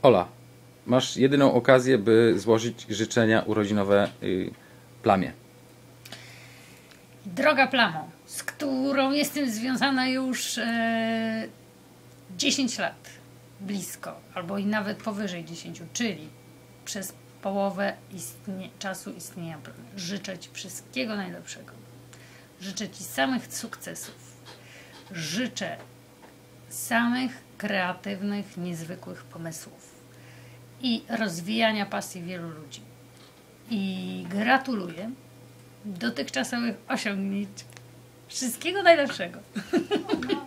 Ola, masz jedyną okazję, by złożyć życzenia urodzinowe Plamie. Droga Plamo, z którą jestem związana już 10 lat, blisko, albo i nawet powyżej 10, czyli przez połowę czasu istnienia Plamy. Życzę Ci wszystkiego najlepszego. Życzę Ci samych sukcesów. Życzę samych kreatywnych, niezwykłych pomysłów i rozwijania pasji wielu ludzi. I gratuluję dotychczasowych osiągnięć. Wszystkiego najlepszego.